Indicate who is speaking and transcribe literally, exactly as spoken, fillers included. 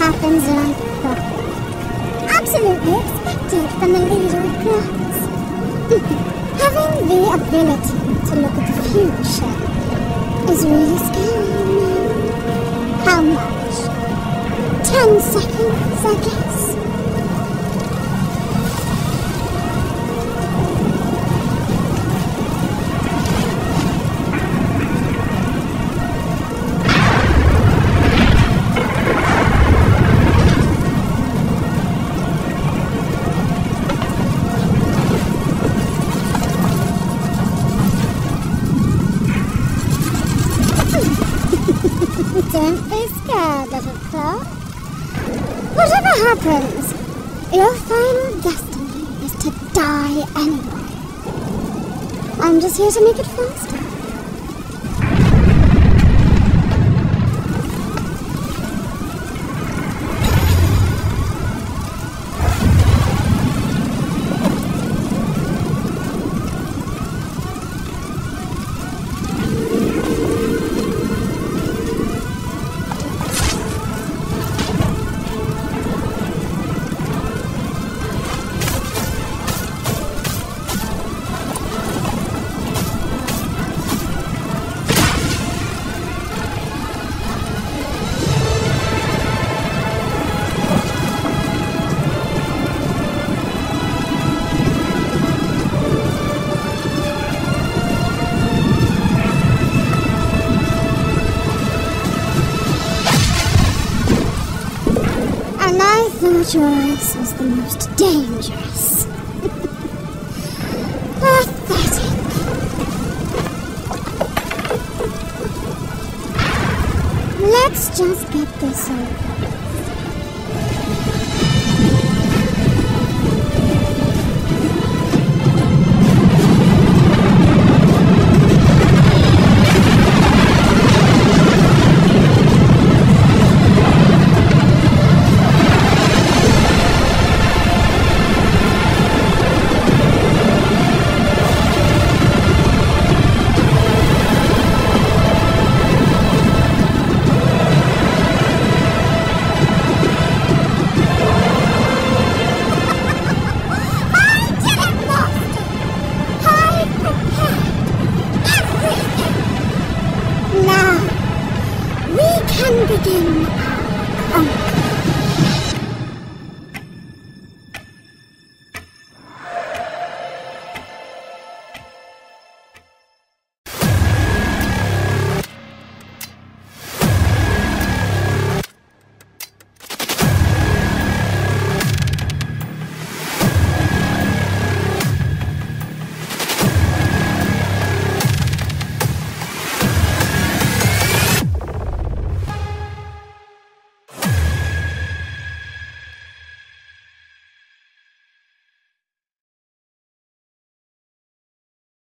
Speaker 1: happens like that. Absolutely expected from the leader of class. Having the ability to look at the future is really scary, you know. How much? Ten seconds, I guess. Don't be scared, little claw. Whatever happens, your final destiny is to die anyway. I'm just here to make it faster. Yours was the most dangerous. Pathetic. Let's just get this over. Begin our